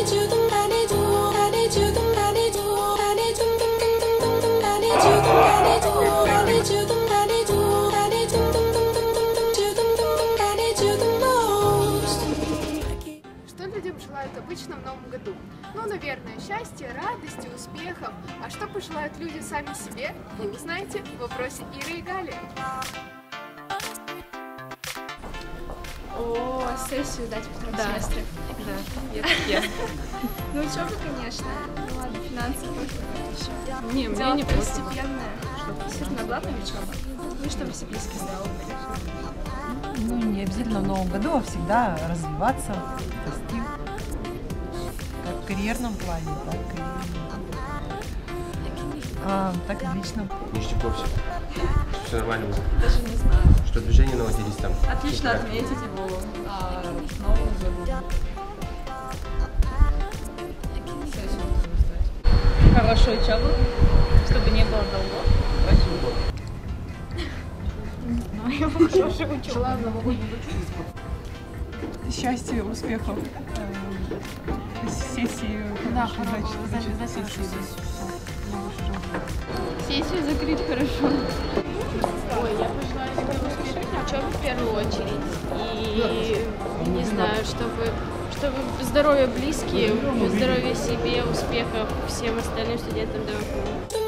Людям желают обычно в Новом году? Ну, наверное, счастья, радости, успехов. А что пожелают люди сами себе, вы узнаете в вопросе Иры и Гали. О, сессию дать в втором семестре. Да, Ну, учеба, конечно. Ну, ладно, финансы. Не, мне не просто. Постепенная. Действительно, главное учеба. Ну, и чтобы все близкие здоровы были. Ну, не обязательно в Новом году, а всегда развиваться, расти. Как в карьерном плане, так и в личном. Ништяковщик. Все нормально было. Даже не знаю. Что движения наладились там. Отлично отметить его в Новом году. Хорошую учебу, чтобы не было долгов. Хорошую учебу. Счастья, успехов, сессии, Сессию закрыть хорошо. Ой, я пожелаю себе успешной учебы в первую очередь. И, не знаю, чтобы здоровье близкие, здоровье себе, успехов всем остальным студентам ДМФУ.